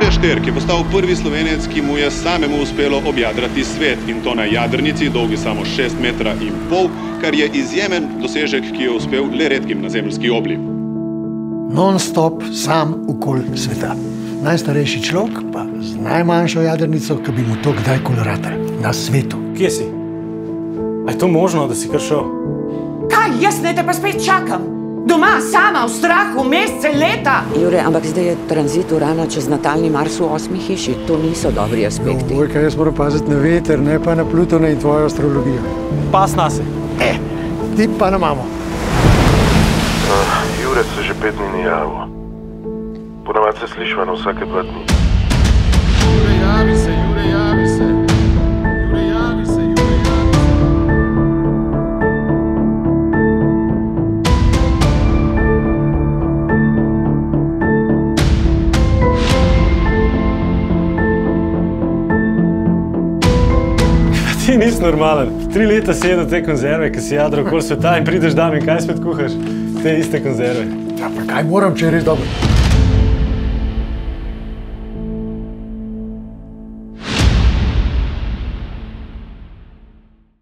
Matjaž Šterk je postal prvi Slovenec, ki mu je samemu uspelo objadrati svet, in to na jadrnici, dolgi samo 6,5 metra, kar je izjemen dosežek, ki je uspel le redkim na zemeljski obli. Non-stop sam okoli sveta. Najstarejši človek pa z najmanjšo jadrnico, ki bi mu to kdajkoli ratalo na svetu. Kje si? A je to možno, da si kar šel? Kaj, jaz ne te pa spet čakam? Doma, sama, v strahu, mesece, leta. Jure, ampak zdaj je tranzit Urana čez natalni Mars v 8. hiši. To niso dobri aspekti. Vojka, jaz moram paziti na veter, ne pa na Plutona in tvojo astrologijo. Pas nase. Ti pa na mamo. Jure se že 5 dni ni javil. Ponavadi se slišva na vsake 2 dni. Jure, javi se, Jure, javi se. Jure, javi se, Jure, javi se. Ti nisi normalen. 3 leta si jedel te konzerve, ki si jadral okoli sveta in prideš dan in kaj spet kuhaš? Te iste konzerve. Ja, pa kaj moram, če je res dobro?